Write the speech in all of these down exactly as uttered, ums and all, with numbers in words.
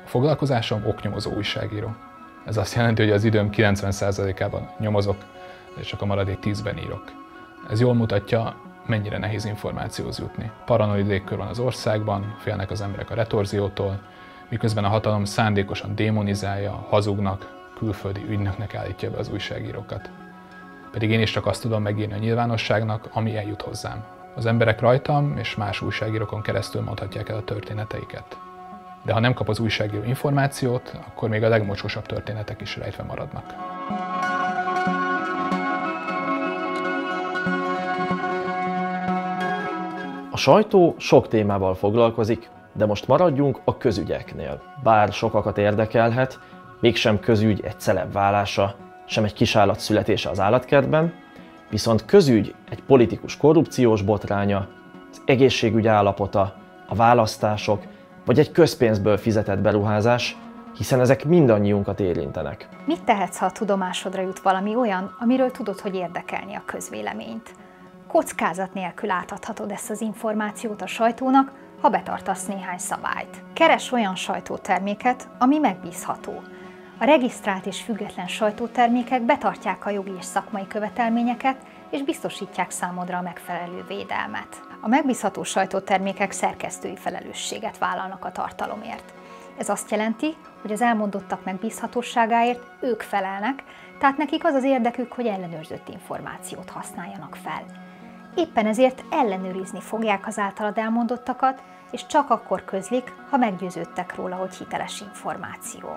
A foglalkozásom oknyomozó újságíró. Ez azt jelenti, hogy az időm kilencven százalékában nyomozok, és csak a maradék tízben írok. Ez jól mutatja, mennyire nehéz információhoz jutni. Paranoid légkör van az országban, félnek az emberek a retorziótól, miközben a hatalom szándékosan démonizálja, hazugnak, külföldi ügynöknek állítja be az újságírókat. Pedig én is csak azt tudom megírni a nyilvánosságnak, ami eljut hozzám. Az emberek rajtam és más újságírókon keresztül mondhatják el a történeteiket. De ha nem kap az újságíró információt, akkor még a legmocskosabb történetek is rejtve maradnak. A sajtó sok témával foglalkozik, de most maradjunk a közügyeknél. Bár sokakat érdekelhet, mégsem közügy egy celeb válása, sem egy kisállat születése az állatkertben, viszont közügy egy politikus korrupciós botránya, az egészségügy állapota, a választások, vagy egy közpénzből fizetett beruházás, hiszen ezek mindannyiunkat érintenek. Mit tehetsz, ha a tudomásodra jut valami olyan, amiről tudod, hogy érdekelni a közvéleményt? Kockázat nélkül átadhatod ezt az információt a sajtónak, ha betartasz néhány szabályt. Keres olyan sajtóterméket, ami megbízható. A regisztrált és független sajtótermékek betartják a jogi és szakmai követelményeket, és biztosítják számodra a megfelelő védelmet. A megbízható sajtótermékek szerkesztői felelősséget vállalnak a tartalomért. Ez azt jelenti, hogy az elmondottak megbízhatóságáért ők felelnek, tehát nekik az az érdekük, hogy ellenőrzött információt használjanak fel. Éppen ezért ellenőrizni fogják az általad elmondottakat, és csak akkor közlik, ha meggyőződtek róla, hogy hiteles információ.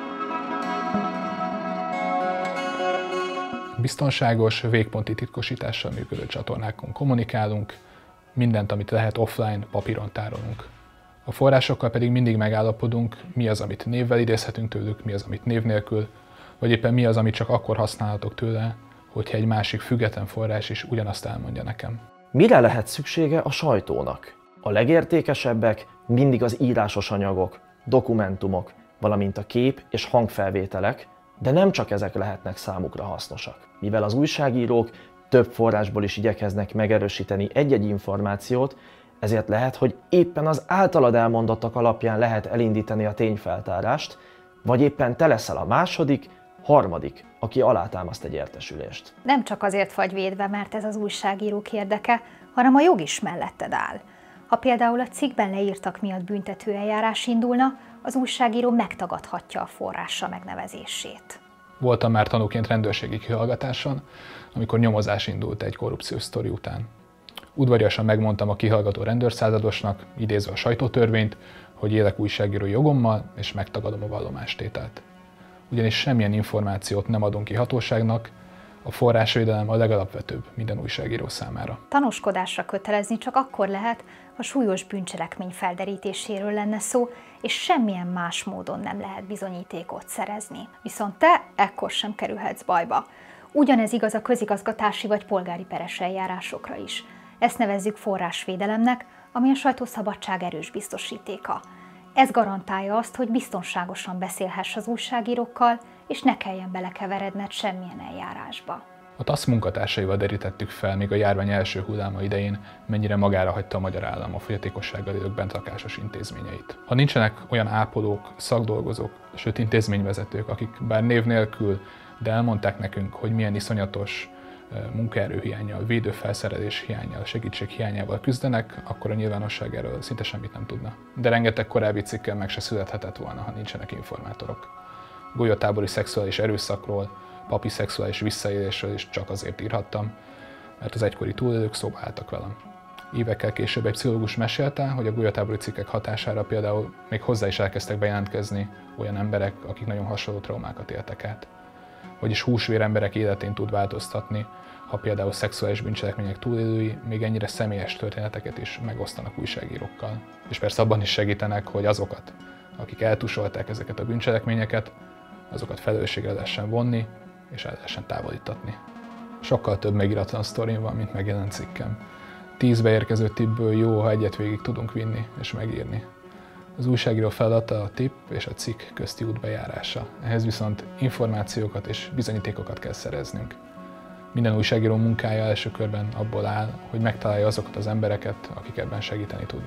Biztonságos, végponti titkosítással működő csatornákon kommunikálunk, mindent, amit lehet offline, papíron tárolunk. A forrásokkal pedig mindig megállapodunk, mi az, amit névvel idézhetünk tőlük, mi az, amit név nélkül, vagy éppen mi az, amit csak akkor használhatok tőle, hogyha egy másik független forrás is ugyanazt elmondja nekem. Mire lehet szüksége a sajtónak? A legértékesebbek mindig az írásos anyagok, dokumentumok, valamint a kép- és hangfelvételek, de nem csak ezek lehetnek számukra hasznosak. Mivel az újságírók több forrásból is igyekeznek megerősíteni egy-egy információt, ezért lehet, hogy éppen az általad elmondottak alapján lehet elindítani a tényfeltárást, vagy éppen te leszel a második, harmadik, aki alátámaszt egy értesülést. Nem csak azért vagy védve, mert ez az újságírók érdeke, hanem a jog is melletted áll. Ha például a cikkben leírtak miatt büntető eljárás indulna, az újságíró megtagadhatja a forrása megnevezését. Voltam már tanúként rendőrségi kihallgatáson, amikor nyomozás indult egy korrupciós sztori után. Udvariasan megmondtam a kihallgató rendőrszázadosnak, idézve a sajtótörvényt, hogy élek újságírói jogommal, és megtagadom a vallomástételt. Ugyanis semmilyen információt nem adunk ki hatóságnak, a forrásvédelem a legalapvetőbb minden újságíró számára. Tanúskodásra kötelezni csak akkor lehet, ha súlyos bűncselekmény felderítéséről lenne szó, és semmilyen más módon nem lehet bizonyítékot szerezni. Viszont te ekkor sem kerülhetsz bajba. Ugyanez igaz a közigazgatási vagy polgári peres eljárásokra is. Ezt nevezzük forrásvédelemnek, ami a sajtószabadság erős biztosítéka. Ez garantálja azt, hogy biztonságosan beszélhess az újságírókkal, és ne kelljen belekeveredned semmilyen eljárásba. A TASZ munkatársaival derítettük fel még a járvány első hulláma idején, mennyire magára hagyta a magyar állam a fogyatékossággal élők bentlakásos intézményeit. Ha nincsenek olyan ápolók, szakdolgozók, sőt intézményvezetők, akik bár név nélkül, de elmondták nekünk, hogy milyen iszonyatos munkaerőhiánnyal, védőfelszerelés hiánnyal, segítség hiányával küzdenek, akkor a nyilvánosság erről szinte semmit nem tudna. De rengeteg korábbi cikkel meg se születhetett volna, ha nincsenek informátorok. Golyatábori szexuális erőszakról, papi szexuális visszaélésről is csak azért írhattam, mert az egykori túlélők szóba álltak velem. Évekkel később egy pszichológus mesélte, hogy a golyatábori cikkek hatására például még hozzá is elkezdtek bejelentkezni olyan emberek, akik nagyon hasonló traumákat éltek át. Vagyis húsvér emberek életén tud változtatni, ha például szexuális bűncselekmények túlélői még ennyire személyes történeteket is megosztanak újságírókkal. És persze abban is segítenek, hogy azokat, akik eltusolták ezeket a bűncselekményeket, azokat felelősségre lehessen vonni, és el lehessen távolítatni. Sokkal több megiratlan sztorim van, mint megjelent cikkem. Tíz beérkező tippből jó, ha egyet végig tudunk vinni és megírni. Az újságíró feladata a tipp és a cikk közti út bejárása. Ehhez viszont információkat és bizonyítékokat kell szereznünk. Minden újságíró munkája első körben abból áll, hogy megtalálja azokat az embereket, akik ebben segíteni tudnak.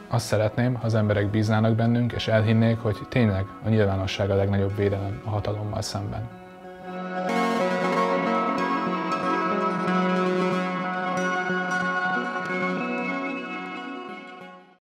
Azt szeretném, ha az emberek bíznának bennünk, és elhinnék, hogy tényleg a nyilvánosság a legnagyobb védelem a hatalommal szemben.